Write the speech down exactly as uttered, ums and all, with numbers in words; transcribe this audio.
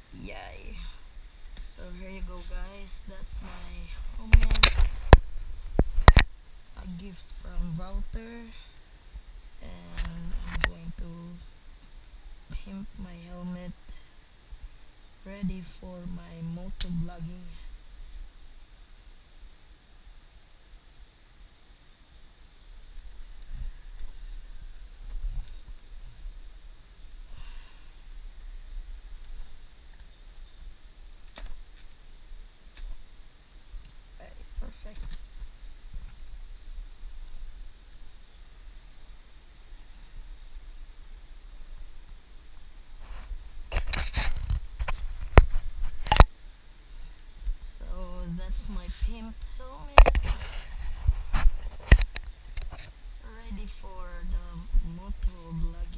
Yay! So here you go, guys. That's my helmet, a gift from Router, and I'm going to pimp my helmet ready for my moto vlogging. Okay, perfect. So that's my pimped helmet, ready for the moto vlogging.